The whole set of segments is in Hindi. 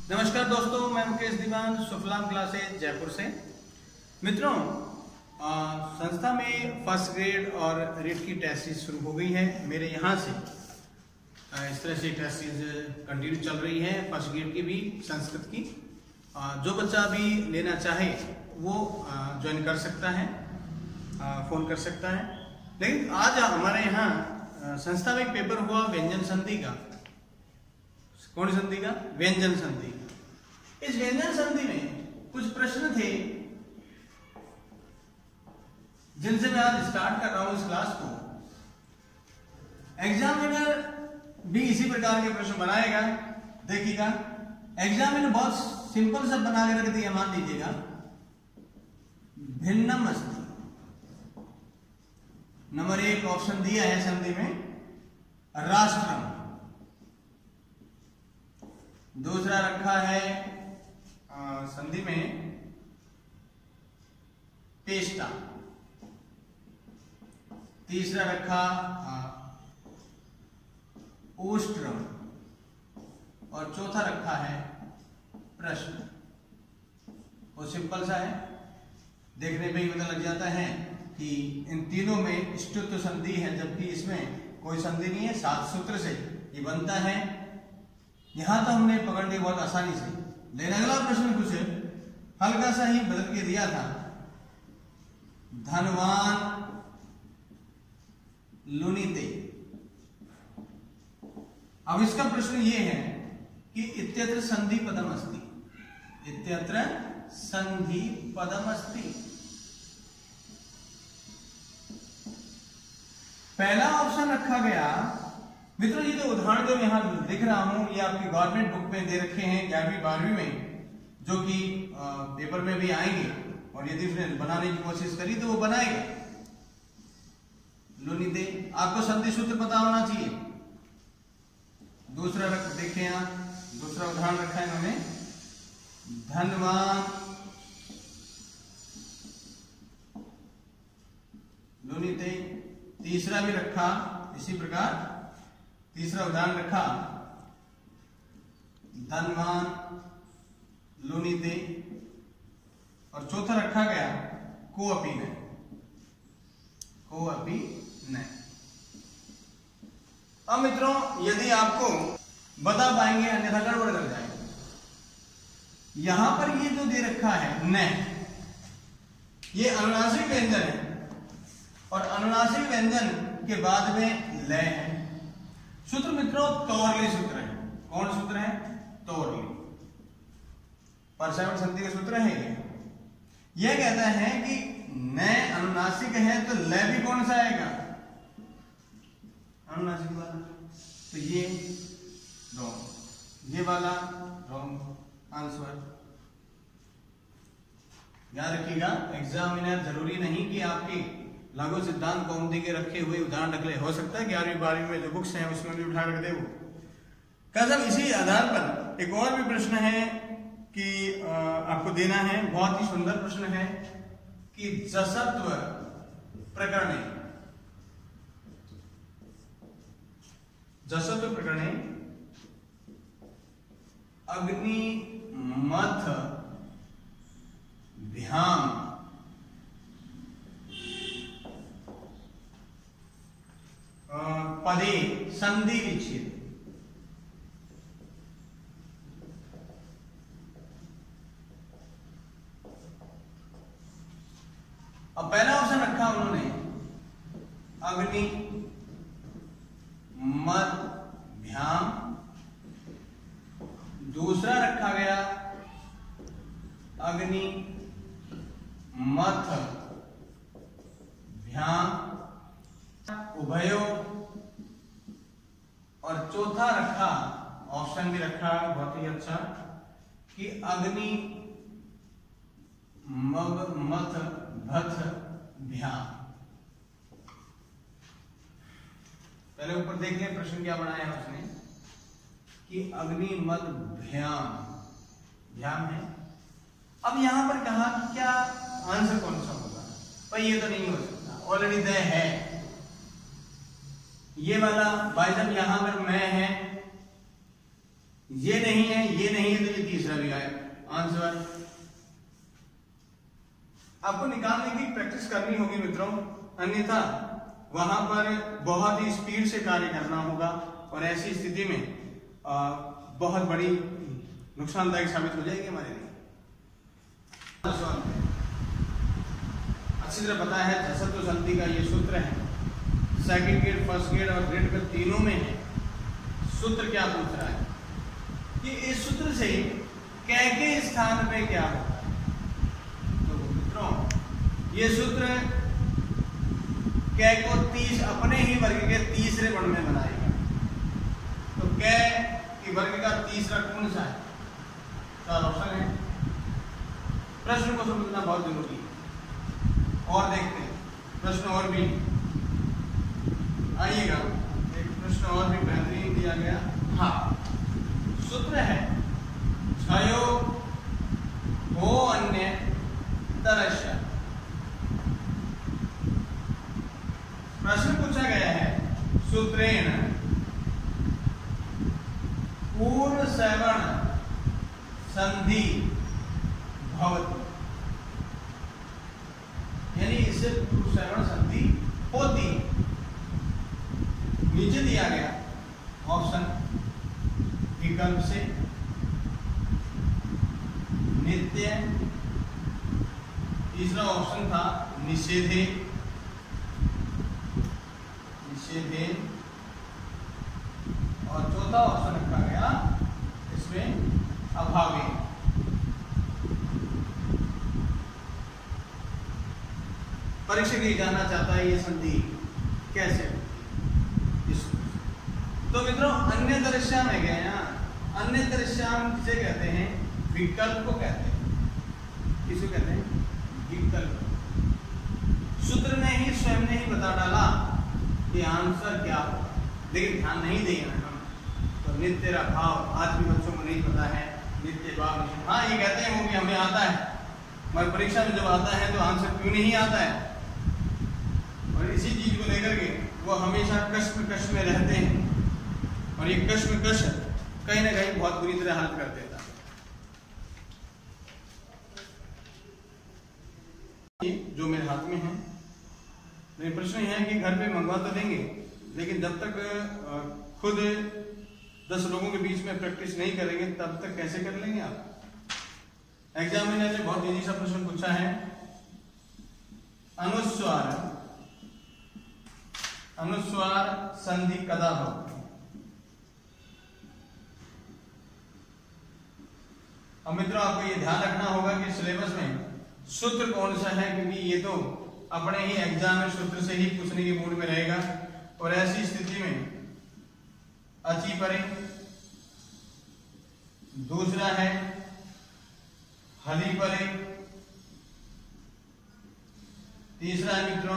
नमस्कार दोस्तों, मैं मुकेश दीवान सुफलाम क्लासेज जयपुर से। मित्रों, संस्था में फर्स्ट ग्रेड और रीट की टेस्ट शुरू हो गई है। मेरे यहाँ से इस तरह से टेस्ट कंटिन्यू चल रही है, फर्स्ट ग्रेड की भी, संस्कृत की। जो बच्चा भी लेना चाहे वो ज्वाइन कर सकता है, फ़ोन कर सकता है। लेकिन आज हमारे यहाँ संस्था में एक पेपर हुआ व्यंजन संधि का। कौन संधि का? व्यंजन संधि। इस व्यंजन संधि में कुछ प्रश्न थे जिनसे मैं आज स्टार्ट कर रहा हूं इस क्लास को। एग्जामिनर भी इसी प्रकार के प्रश्न बनाएगा। देखिएगा, एग्जामिनर बहुत सिंपल सा बना के रख दिया। मान लीजिएगा भिन्नम अस्ति। नंबर 1 ऑप्शन दिया है संधि में राष्ट्रम। दूसरा रखा है संधि में पेष्टा। तीसरा रखा ओष्ट्रम और चौथा रखा है प्रश्न। वो सिंपल सा है, देखने पे ही पता लग जाता है कि इन तीनों में ष्टुत्व संधि है, जबकि इसमें कोई संधि नहीं है। 7 सूत्र से ये बनता है। यहां तो हमने पकड़ लिया बहुत आसानी से। लेकिन अगला प्रश्न कुछ हल्का सा ही बदल के दिया था। धनवान लुनीते। अब इसका प्रश्न ये है कि इत्यत्र संधि पदम अस्ति। इत्यत्र संधि पदम अस्ति। पहला ऑप्शन रखा गया। मित्रों, ये जो उदाहरण जो यहां लिख रहा हूं, ये आपकी गवर्नमेंट बुक में दे रखे हैं 11वीं 12वीं में, जो कि पेपर में भी आएंगे। और यदि उसने बनाने की कोशिश करी तो वो बनाएगा। लुनीते, आपको संधि सूत्र पता होना चाहिए। दूसरा देखें, यहां दूसरा उदाहरण रखा है इन्होंने, धनवान लुनीते। तीसरा भी रखा इसी प्रकार, तीसरा उदाहरण रखा धनवान लुनीते। और चौथा रखा गया कोअपि न। कोअपि न। अब मित्रों, यदि आपको बता पाएंगे, अन्यथा गड़बड़ कर जाएंगे। यहां पर ये जो दे रखा है न, ये अनुनासिक व्यंजन है और अनुनासिक व्यंजन के बाद में लय है। सूत्र मित्रों तोरले सूत्र है। कौन सूत्र है? तोरले। परसावट संधि का सूत्र है ये। यह कहता है कि न अनुनासिक है तो लय भी कौन सा आएगा? अनुनासिक वाला। तो ये रॉन्ग, ये वाला रॉन्ग आंसर। याद रखिएगा, एग्जामिनर जरूरी नहीं कि आपकी लघु सिद्धांत कौमुदी के रखे हुए उदाहरण रख ले। हो सकता है 11वीं 12वीं में जो बुक्स हैं उसमें भी उठा रख दे वो। कसम इसी आधार पर एक और भी प्रश्न है कि आपको देना है। बहुत ही सुंदर प्रश्न है कि जसत्व प्रकरणे, जसत्व प्रकरणे अग्निमथ भ्याम पदे संधि विच्छेद। अब पहला ऑप्शन रखा उन्होंने अग्नि मद भ्याम। दूसरा रखा गया अग्नि मथ भ्याम उभयो। और चौथा रखा, ऑप्शन भी रखा बहुत ही अच्छा, कि अग्नि मग मथ भथ भ्याम। पहले ऊपर देख लें प्रश्न क्या बनाया है उसने, कि अग्नि मद भ्याम, भ्याम है। अब यहां पर कहा कि क्या आंसर कौन सा होगा? भाई ये तो नहीं हो सकता, ऑलरेडी द है। ये वाला भाई साहब यहां पर मैं है, ये नहीं है, ये नहीं है, तो ये तीसरा आंसर। आपको निकालने की प्रैक्टिस करनी होगी मित्रों, अन्यथा वहां पर बहुत ही स्पीड से कार्य करना होगा और ऐसी स्थिति में बहुत बड़ी नुकसानदायक साबित हो जाएगी हमारे लिए। अच्छी तरह पता है जसत्व संधि का ये सूत्र है, सेकंड ग्रेड, फर्स्ट ग्रेड और ग्रेड में तीनों में है। सूत्र क्या पूछ रहा है कि इस सूत्र से कै के स्थान पे क्या होता है। तो मित्रों ये सूत्र कै को 30 अपने ही वर्ग के तीसरे गुण में बनाएगा। तो कै की वर्ग का तीसरा कौन सा है? 4 ऑप्शन है। प्रश्न को समझना बहुत जरूरी है। और देखते हैं प्रश्न और भी आइएगा, एक प्रश्न और भी बेहतरीन दिया गया। हाँ, सूत्र है क्षयो हो अन्य तरस्य। प्रश्न पूछा गया है सूत्रेण पूर्व श्रवण संधि भवति, यानी इससे पूर्व श्रवण संधि होती है। नीचे दिया गया ऑप्शन विकल्प से नित्य, तीसरा ऑप्शन था निषेधे, और चौथा ऑप्शन रखा गया इसमें अभावे। परीक्षक ये जानना चाहता है ये संधि कैसे। तो मित्रों अन्य दृश्याम है गया यहाँ। अन्य दृश्याम किसे कहते हैं? विकल्प को कहते हैं। किसे कहते हैं? विकल्प। सूत्र ने ही स्वयं ने ही बता डाला कि आंसर क्या होगा, लेकिन ध्यान नहीं देंगे हम। तो नित्य भाव आज भी बच्चों को नहीं पता है। नित्य भाव, हाँ ये कहते हैं वो भी हमें आता है, मगर परीक्षा में जब आता है तो आंसर क्यों नहीं आता है। और इसी चीज को लेकर के वो हमेशा कश्म में रहते हैं, और ये कश्म कहीं ना कहीं बहुत बुरी तरह हालत कर देता है। जो मेरे हाथ में है, मेरे प्रश्न यह है कि घर पे मंगवा तो देंगे, लेकिन जब तक खुद 10 लोगों के बीच में प्रैक्टिस नहीं करेंगे तब तक कैसे कर लेंगे आप। एग्जामिनर ने बहुत इजी सा प्रश्न पूछा है, अनुस्वार संधि कदा भवति। अब मित्रों आपको ये ध्यान रखना होगा कि सिलेबस में सूत्र कौन सा है, क्योंकि ये तो अपने ही एग्जाम में सूत्र से ही पूछने के मूड में रहेगा। और ऐसी स्थिति में अची परे, दूसरा है हली परे, तीसरा है मित्रों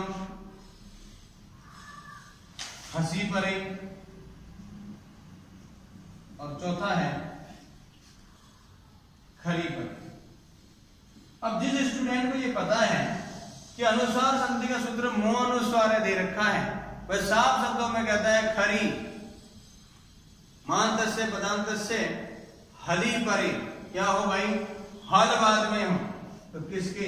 हंसी परे, और चौथा है खरी परे। अब जिस स्टूडेंट को ये पता है कि अनुस्वार संधि का सूत्र मो अनुस्वार दे रखा है, वह साफ शब्दों में कहता है खरी मानतस्य पदांतस्य हली परे। क्या हो भाई? हल बाद में हो तो किसके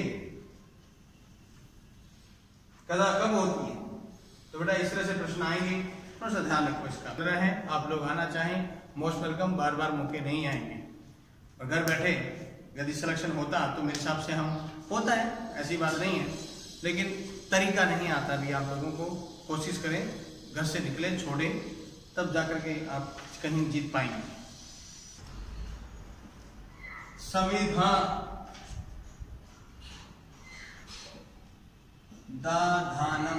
कदा कब होती है। तो बेटा इस तरह से प्रश्न आएंगे, थोड़ा सा ध्यान रखो इसका। तरह है आप लोग आना चाहें मोस्ट वेलकम, बार बार मौके नहीं आएंगे। और घर बैठे यदि सिलेक्शन होता तो मेरे हिसाब से हम होता है, ऐसी बात नहीं है, लेकिन तरीका नहीं आता भी आप लोगों को। कोशिश करें घर से निकले, छोड़े, तब जाकर के आप कहीं जीत पाएंगे। संविधा दाधानम।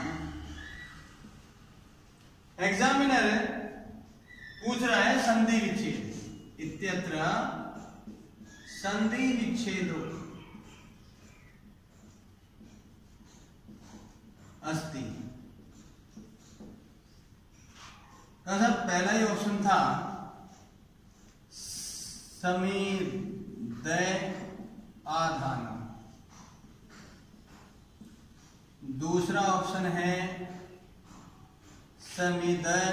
एग्जामिनर पूछ रहा है संधि विच्छेद इत्यत्र संधि विच्छेदो अस्ति। सर पहला ही ऑप्शन था समीदय आधानम, दूसरा ऑप्शन है समीदय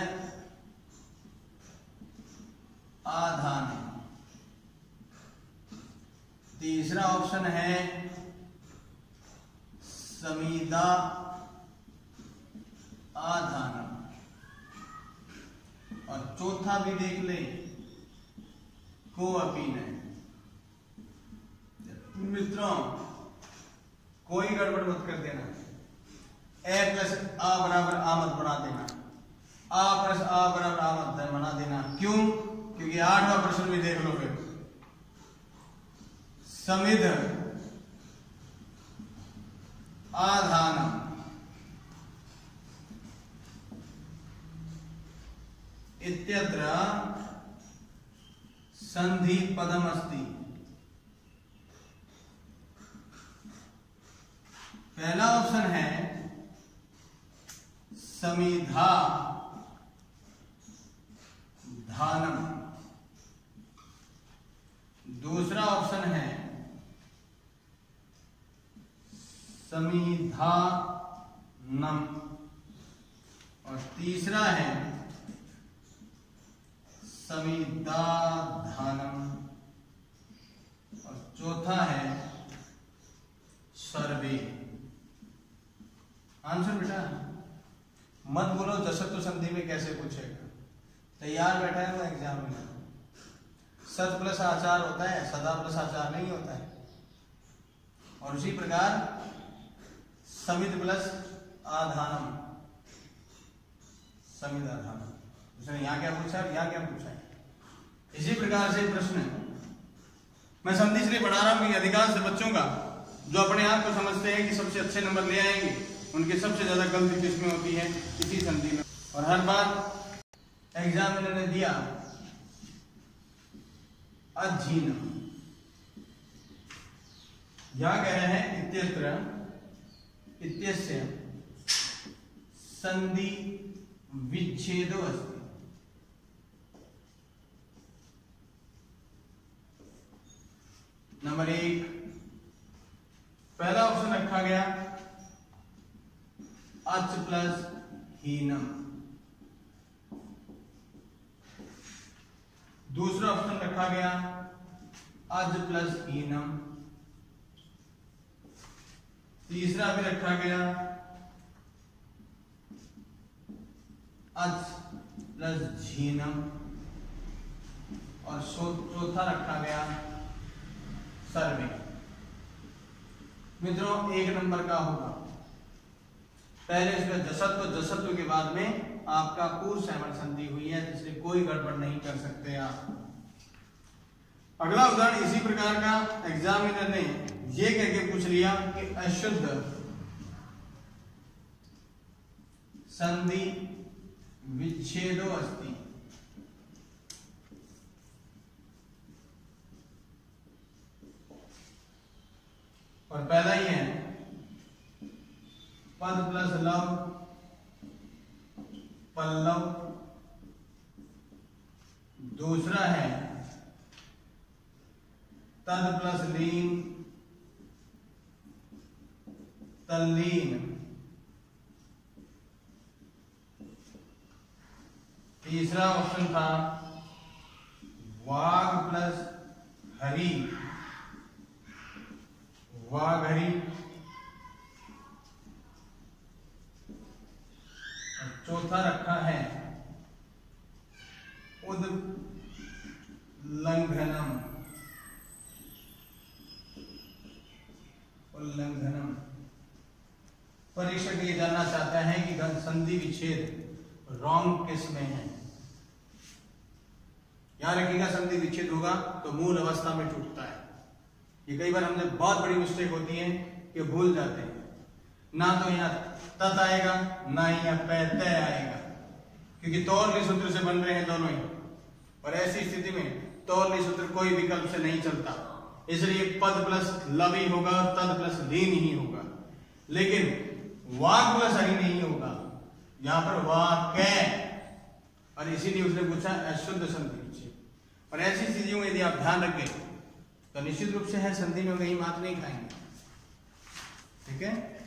आधानम, तीसरा ऑप्शन है समीदा आधानम, और चौथा भी देख ले कोअपीनय। मित्रों कोई गड़बड़ मत कर देना, ए प्लस आ बराबर आ मत बना देना, आ प्लस आ बराबर आ मत बना देना। क्यों? क्योंकि 8वां प्रश्न भी देख लो फिर, समिध आधानम इत्यत्र संधि पदम अस्ति। पहला ऑप्शन है समिधा धानम, दूसरा ऑप्शन है समिधानम, और तीसरा है समिदाधानम, और चौथा है सर्वे। आंसर बेटा मत बोलो जसत्व संधि में कैसे पूछेगा, तैयार बैठा है वो एग्जाम में। सद प्लस आचार होता है, सदा प्लस आचार नहीं होता है। और उसी प्रकार समिध प्लस आधानम, समिदाधानम। उसने यहाँ क्या पूछा है, यहाँ क्या पूछा है। इसी प्रकार से प्रश्न मैं संधि इसलिए पढ़ा रहा हूं कि अधिकांश बच्चों का जो अपने आप को समझते हैं कि सबसे अच्छे नंबर ले आएंगे, उनकी सबसे ज्यादा गलती किसमें होती है, इसी संधि में। और हर बार एग्जाम इन्होंने दिया अजीनम, यहां कह रहे हैं इत्यत्र इत्यस्य संधि विच्छेदो अस्ति। नंबर 1 पहला ऑप्शन रखा गया अच प्लस हीनम, दूसरा ऑप्शन रखा गया अज प्लस हीनम, तीसरा भी रखा गया अच प्लस झीनम, और चौथा रखा गया सर्वे। मित्रों 1 नंबर का होगा, पहले इसका जसत्व के बाद में आपका पूर्व सैमल संधि हुई है, इसलिए कोई गड़बड़ नहीं कर सकते आप। अगला उदाहरण इसी प्रकार का एग्जामिनर ने ये कह के पूछ लिया कि अशुद्ध संधि विच्छेदो अस्ति। और पहला ही है पद प्लस लव पल्लव, दूसरा है तद प्लस लीन तल्लीन, तीसरा ऑप्शन था वाग प्लस हरी वाघरी, चौथा रखा है उल्लंघनम उल्लंघनम। परीक्षक ये जानना चाहता है कि संधि विच्छेद रॉन्ग किस में है। याद रखिएगा संधि विच्छेद होगा तो मूल अवस्था में टूटता है। ये कई बार हमसे बहुत बड़ी मिस्टेक होती है कि भूल जाते हैं, ना तो यहाँ तत आएगा ना ही यहाँ तय आएगा, क्योंकि तौरली सूत्र से बन रहे हैं दोनों ही, और ऐसी स्थिति में तौरली सूत्र कोई विकल्प से नहीं चलता, इसलिए पद प्लस लव ही होगा और तद प्लस लीन ही होगा। लेकिन वाक प्लस हरी नहीं होगा, यहाँ पर वाक्य, और इसीलिए उसने पूछा अशुद्ध संधि विच्छेद। और ऐसी स्थितियों में यदि आप ध्यान रखें तो निश्चित रूप से है संधि में कहीं मात नहीं खाएंगे। ठीक है।